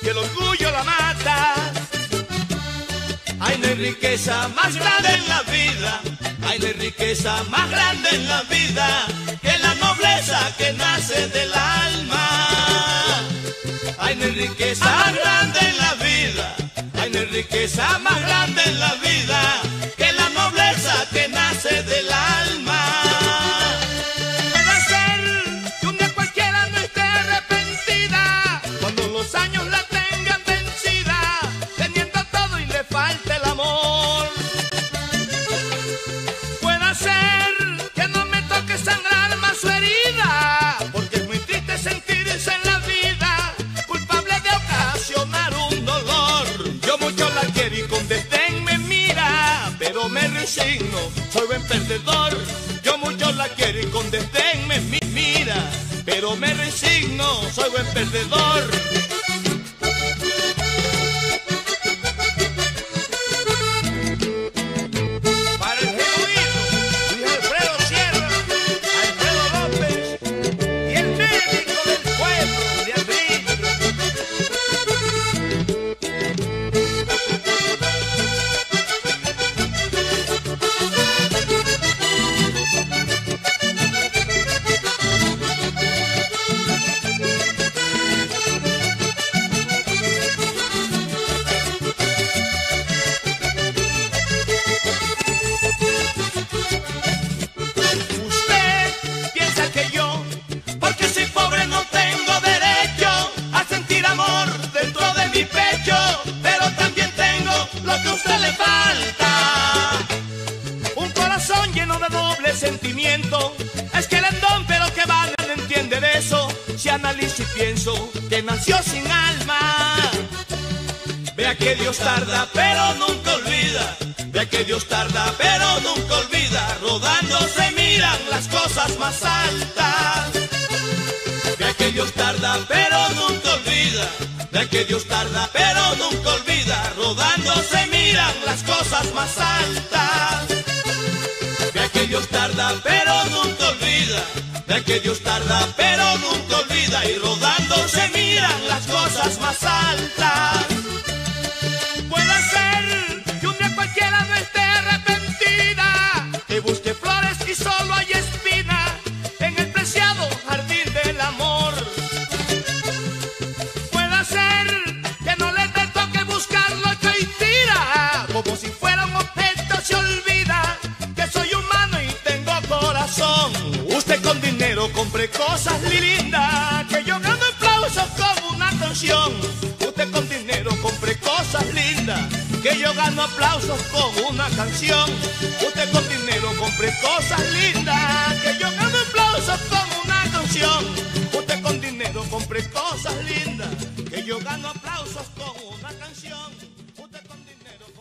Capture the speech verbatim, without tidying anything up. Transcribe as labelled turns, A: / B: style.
A: que el orgullo la mata. Hay no hay riqueza más grande en la vida, hay no hay riqueza más grande en la vida que la nobleza que nace del alma. Hay no hay riqueza más grande en la vida, hay no hay riqueza más grande en la vida que la nobleza que nace del alma. Puede ser que un día cualquiera no esté arrepentida, cuando los años la tengan vencida, teniendo todo y le falte el amor. Puede ser que no me toque sangrar más su herida, porque es muy triste sentirse en la vida culpable de ocasionar un dolor. Yo mucho la quiero y con desdén me mira, pero me resigno, soy buen perdedor. Yo mucho la quiero y con desdén me mi- mira, pero me resigno, soy buen perdedor. Para el genuino Luis Alfredo Sierra, Alfredo López y el médico del pueblo, Beatriz. Usted piensa que yo, porque soy pobre, no tengo derecho a sentir amor dentro de mi pecho, pero también tengo lo que a usted le falta: un corazón lleno de doble sentimiento. Es que el endón, pero que vale, no entiende de eso. Si analizo y pienso que nació sin alma. Vea que Dios tarda, pero nunca olvida. Vea que Dios tarda, pero nunca olvida. Rodando se miran las cosas más altas. Vea que Dios tarda, pero nunca olvida. Vea que Dios tarda, pero nunca olvida. Rodando se miran las cosas más altas. Vea que Dios tarda, pero nunca olvida. Vea que Dios tarda, pero nunca olvida. Y rodando se miran las cosas más altas. Puede ser que un día cualquiera no esté arrepentida, que busque flores y solo hay espina en el preciado jardín del amor. Puede ser que no le te toque buscarlo y tira, como si fuera un objeto se olvida que soy humano y tengo corazón. Usted con dinero compre cosas lindas, que yo gano aplausos con una canción. Usted con dinero compre cosas lindas, que yo gano aplausos con una canción. Usted con dinero compre cosas lindas, que yo gano aplausos con una canción. Usted con dinero compre cosas lindas, que yo gano aplausos con una canción.